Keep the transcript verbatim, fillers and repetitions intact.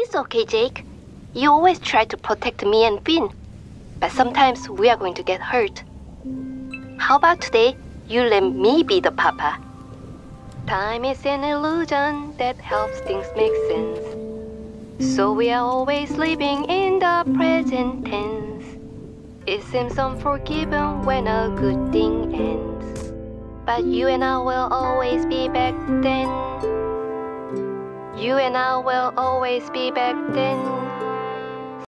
It's okay, Jake. You always try to protect me and Finn, but sometimes we are going to get hurt. How about today, you let me be the papa? Time is an illusion that helps things make sense. So we are always living in the present tense. It seems unforgiving when a good thing ends. But you and I will always be back then. You and I will always be back then.